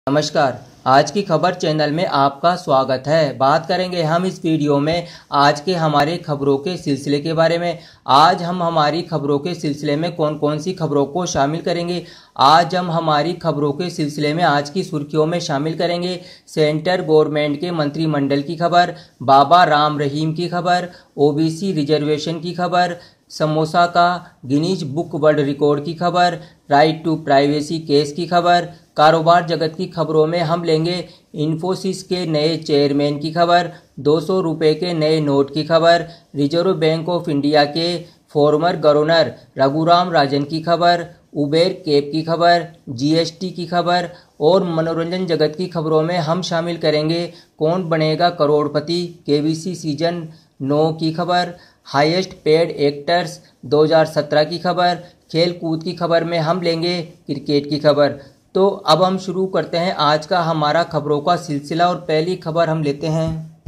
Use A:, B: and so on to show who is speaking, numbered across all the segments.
A: नमस्कार। आज की खबर चैनल में आपका स्वागत है। बात करेंगे हम इस वीडियो में आज के हमारे खबरों के सिलसिले के बारे में। आज हम हमारी खबरों के सिलसिले में कौन कौन सी खबरों को शामिल करेंगे। आज हम हमारी खबरों के सिलसिले में आज की सुर्खियों में शामिल करेंगे सेंटर गवर्नमेंट के मंत्रिमंडल की खबर, बाबा राम रहीम की खबर, ओबीसी रिजर्वेशन की खबर, समोसा का गिनीज बुक वर्ल्ड रिकॉर्ड की खबर, राइट टू प्राइवेसी केस की खबर। कारोबार जगत की खबरों में हम लेंगे इन्फोसिस के नए चेयरमैन की खबर, 200 रुपये के नए नोट की खबर, रिजर्व बैंक ऑफ इंडिया के फॉर्मर गवर्नर रघुराम राजन की खबर, उबेर कैब की खबर, जीएसटी की खबर और मनोरंजन जगत की खबरों में हम शामिल करेंगे कौन बनेगा करोड़पति केबीसी सीजन 9 की खबर, हाईएस्ट पेड एक्टर्स 2017 की खबर। खेल कूद की खबर में हम लेंगे क्रिकेट की खबर। तो अब हम शुरू करते हैं आज का हमारा खबरों का सिलसिला और पहली खबर हम लेते हैं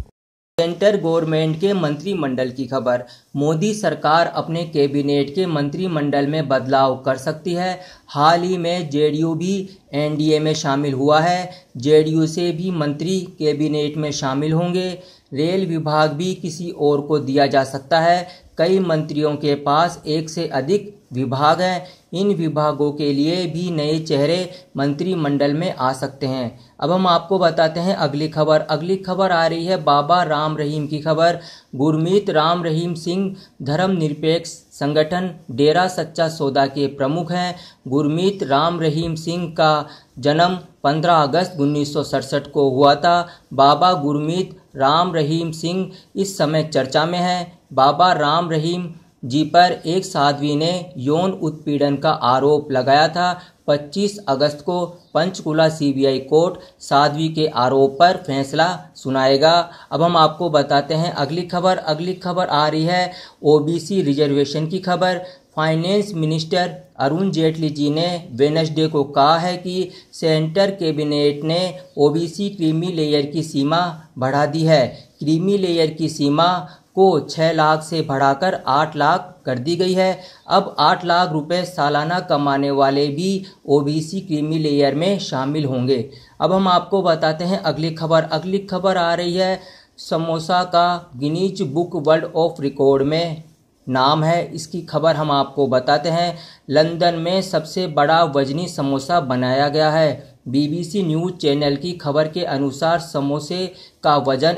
A: सेंटर गवर्नमेंट के मंत्रिमंडल की खबर। मोदी सरकार अपने कैबिनेट के मंत्रिमंडल में बदलाव कर सकती है। हाल ही में जेडीयू भी एनडीए में शामिल हुआ है। जेडीयू से भी मंत्री कैबिनेट में शामिल होंगे। रेल विभाग भी किसी और को दिया जा सकता है। कई मंत्रियों के पास एक से अधिक विभाग हैं। इन विभागों के लिए भी नए चेहरे मंत्रिमंडल में आ सकते हैं। अब हम आपको बताते हैं अगली खबर। अगली खबर आ रही है बाबा राम रहीम की खबर। गुरमीत राम रहीम सिंह धर्मनिरपेक्ष संगठन डेरा सच्चा सौदा के प्रमुख हैं। गुरमीत राम रहीम सिंह का जन्म 15 अगस्त 1967 को हुआ था। बाबा गुरमीत राम रहीम सिंह इस समय चर्चा में हैं। बाबा राम रहीम जी पर एक साध्वी ने यौन उत्पीड़न का आरोप लगाया था। 25 अगस्त को पंचकुला सीबीआई कोर्ट साध्वी के आरोप पर फैसला सुनाएगा। अब हम आपको बताते हैं अगली खबर। अगली खबर आ रही है ओबीसी रिजर्वेशन की खबर। फाइनेंस मिनिस्टर अरुण जेटली जी ने वेडनेसडे को कहा है कि सेंटर कैबिनेट ने ओबीसी क्रीमी लेयर की सीमा बढ़ा दी है। क्रीमी लेयर की सीमा को 6 लाख से बढ़ाकर 8 लाख कर दी गई है। अब 8 लाख रुपए सालाना कमाने वाले भी ओबीसी क्रीमी लेयर में शामिल होंगे। अब हम आपको बताते हैं अगली खबर। अगली खबर आ रही है समोसा का Guinness book world of record में नाम है। इसकी खबर हम आपको बताते हैं। लंदन में सबसे बड़ा वजनी समोसा बनाया गया है। बीबीसी न्यूज़ चैनल की खबर के अनुसार समोसे का वजन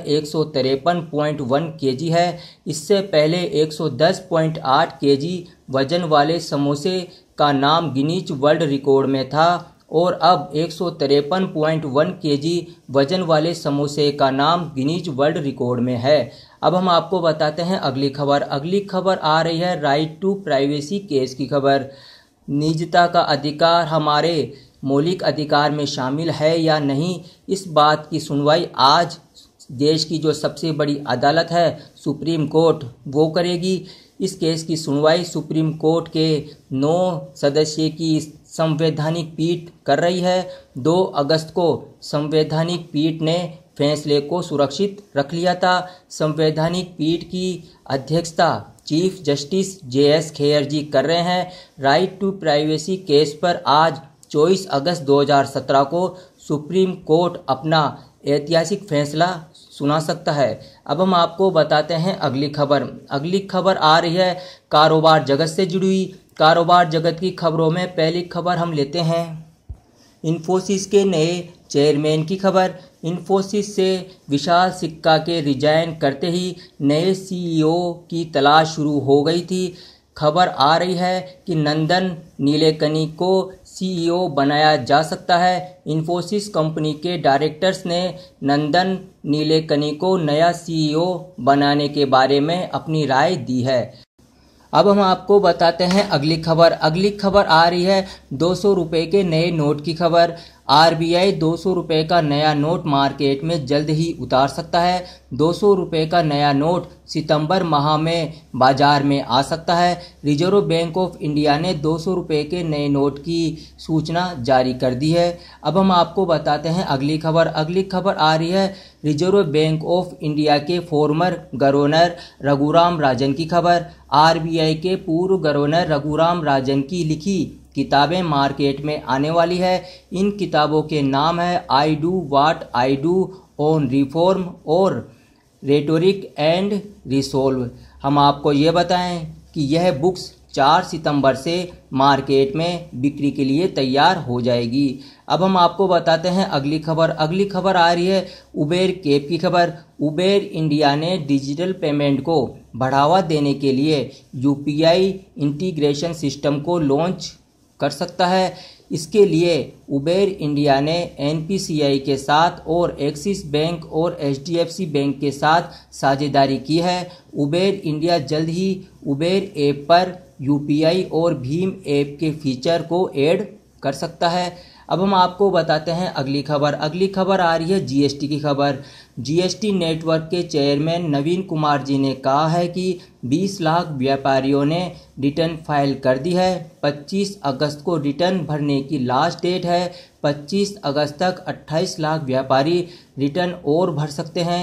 A: 153.1 केजी है। इससे पहले 110.8 केजी वजन वाले समोसे का नाम गिनीज वर्ल्ड रिकॉर्ड में था और अब 153.1 केजी वजन वाले समोसे का नाम गिनीज वर्ल्ड रिकॉर्ड में है। अब हम आपको बताते हैं अगली खबर। अगली खबर आ रही है राइट टू प्राइवेसी केस की खबर। निजता का अधिकार हमारे मौलिक अधिकार में शामिल है या नहीं, इस बात की सुनवाई आज देश की जो सबसे बड़ी अदालत है सुप्रीम कोर्ट वो करेगी। इस केस की सुनवाई सुप्रीम कोर्ट के 9 सदस्य की संवैधानिक पीठ कर रही है। 2 अगस्त को संवैधानिक पीठ ने फैसले को सुरक्षित रख लिया था। संवैधानिक पीठ की अध्यक्षता chief justice JS Khehar ji कर रहे हैं। राइट टू प्राइवेसी केस पर आज 24 अगस्त 2017 को सुप्रीम कोर्ट अपना ऐतिहासिक फैसला सुना सकता है। अब हम आपको बताते हैं अगली खबर। अगली खबर आ रही है कारोबार जगत से जुड़ी हुई। कारोबार जगत की खबरों में पहली खबर हम लेते हैं इन्फोसिस के नए चेयरमैन की खबर। इन्फोसिस से विशाल सिक्का के रिजाइन करते ही नए सीईओ की तलाश शुरू हो गई थी। खबर आ रही है कि नंदन नीलेकनी को सीईओ बनाया जा सकता है। इन्फोसिस कंपनी के डायरेक्टर्स ने नंदन नीलेकनी को नया सीईओ बनाने के बारे में अपनी राय दी है। अब हम आपको बताते हैं अगली खबर। अगली खबर आ रही है 200 रुपये के नए नोट की खबर। आरबीआई 200 रुपये का नया नोट मार्केट में जल्द ही उतार सकता है। 200 रुपये का नया नोट सितंबर माह में बाजार में आ सकता है। रिजर्व बैंक ऑफ इंडिया ने 200 रुपये के नए नोट की सूचना जारी कर दी है। अब हम आपको बताते हैं अगली खबर। अगली खबर आ रही है रिजर्व बैंक ऑफ इंडिया के फॉर्मर गवर्नर रघुराम राजन की खबर। आरबीआई के पूर्व गवर्नर रघुराम राजन की लिखी किताबें मार्केट में आने वाली है। इन किताबों के नाम है I do what I do, on reform और रेटोरिक एंड रिसोल्व। हम आपको ये बताएं कि यह बुक्स 4 सितंबर से मार्केट में बिक्री के लिए तैयार हो जाएगी। अब हम आपको बताते हैं अगली खबर। अगली खबर आ रही है उबेर कैब की खबर। उबेर इंडिया ने डिजिटल पेमेंट को बढ़ावा देने के लिए यूपीआई इंटीग्रेशन सिस्टम को लॉन्च कर सकता है। इसके लिए उबेर इंडिया ने एनपीसीआई के साथ और एक्सिस बैंक और एचडीएफसी बैंक के साथ साझेदारी की है। उबेर इंडिया जल्द ही उबेर ऐप पर यूपीआई और भीम ऐप के फीचर को ऐड कर सकता है। अब हम आपको बताते हैं अगली खबर। अगली खबर आ रही है जीएसटी की खबर। जीएसटी नेटवर्क के चेयरमैन नवीन कुमार जी ने कहा है कि 20 लाख व्यापारियों ने रिटर्न फाइल कर दी है। 25 अगस्त को रिटर्न भरने की लास्ट डेट है। 25 अगस्त तक 28 लाख व्यापारी रिटर्न और भर सकते हैं।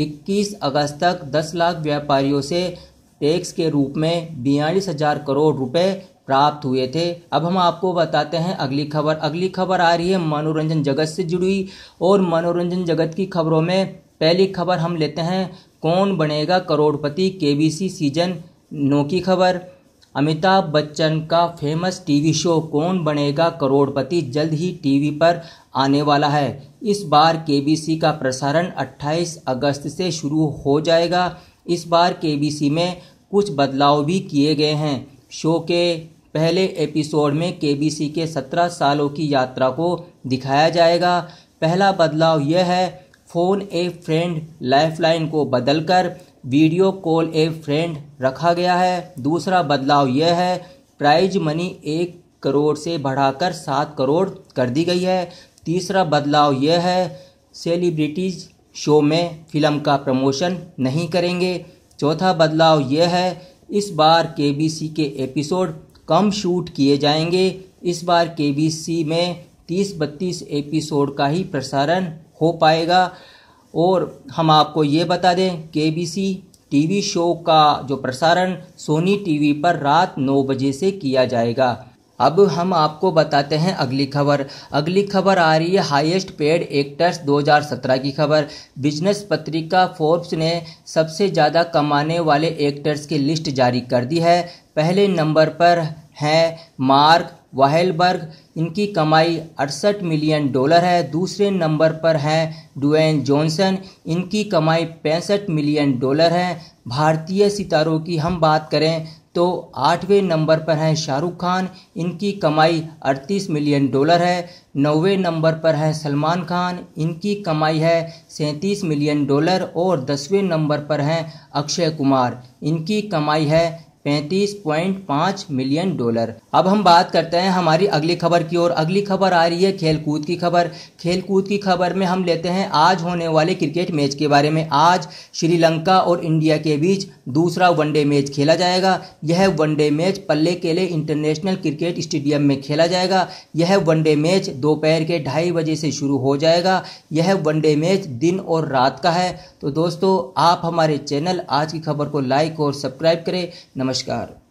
A: 21 अगस्त तक 10 लाख व्यापारियों से टैक्स के रूप में 42,000 करोड़ रुपए प्राप्त हुए थे। अब हम आपको बताते हैं अगली खबर। अगली खबर आ रही है मनोरंजन जगत से जुड़ी, और मनोरंजन जगत की खबरों में पहली खबर हम लेते हैं कौन बनेगा करोड़पति केबीसी सीजन 9 की खबर। अमिताभ बच्चन का फेमस टीवी शो कौन बनेगा करोड़पति जल्द ही टीवी पर आने वाला है। इस बार केबीसी का प्रसारण 28 अगस्त से शुरू हो जाएगा। इस बार केबीसी में कुछ बदलाव भी किए गए हैं। शो के पहले एपिसोड में केबीसी के 17 सालों की यात्रा को दिखाया जाएगा। पहला बदलाव यह है फोन ए फ्रेंड लाइफलाइन को बदलकर वीडियो कॉल ए फ्रेंड रखा गया है। दूसरा बदलाव यह है प्राइज मनी 1 करोड़ से बढ़ाकर 7 करोड़ कर दी गई है। तीसरा बदलाव यह है सेलिब्रिटीज शो में फिल्म का प्रमोशन नहीं करेंगे। चौथा बदलाव यह है इस बार केबीसी के एपिसोड कम शूट किए जाएंगे। इस बार केबीसी में 30-32 एपिसोड का ही प्रसारण हो पाएगा। और हम आपको ये बता दें केबीसी टीवी शो का जो प्रसारण सोनी टीवी पर रात 9 बजे से किया जाएगा। अब हम आपको बताते हैं अगली खबर। अगली खबर आ रही है हाईएस्ट पेड एक्टर्स 2017 की खबर। बिजनेस पत्रिका फोर्ब्स ने सबसे ज़्यादा कमाने वाले एक्टर्स की लिस्ट जारी कर दी है। पहले नंबर पर हैं मार्क वाहलबर्ग, इनकी कमाई $68 मिलियन है। दूसरे नंबर पर हैं ड्वेन जॉनसन, इनकी कमाई $65 मिलियन है। भारतीय सितारों की हम बात करें तो 8वें नंबर पर हैं शाहरुख खान, इनकी कमाई $38 मिलियन है। 9वें नंबर पर है सलमान खान, इनकी कमाई है $37 मिलियन। और 10वें नंबर पर हैं अक्षय कुमार, इनकी कमाई है $35.5 मिलियन। अब हम बात करते हैं हमारी अगली खबर की ओर। अगली खबर आ रही है खेलकूद की खबर। खेलकूद की खबर में हम लेते हैं आज होने वाले क्रिकेट मैच के बारे में। आज श्रीलंका और इंडिया के बीच दूसरा वनडे मैच खेला जाएगा। यह वनडे मैच पल्ले केले इंटरनेशनल क्रिकेट स्टेडियम में खेला जाएगा। यह वनडे मैच दोपहर के 2:30 बजे से शुरू हो जाएगा। यह वनडे मैच दिन और रात का है। तो दोस्तों आप हमारे चैनल आज की खबर को लाइक और सब्सक्राइब करें। नमस्कार।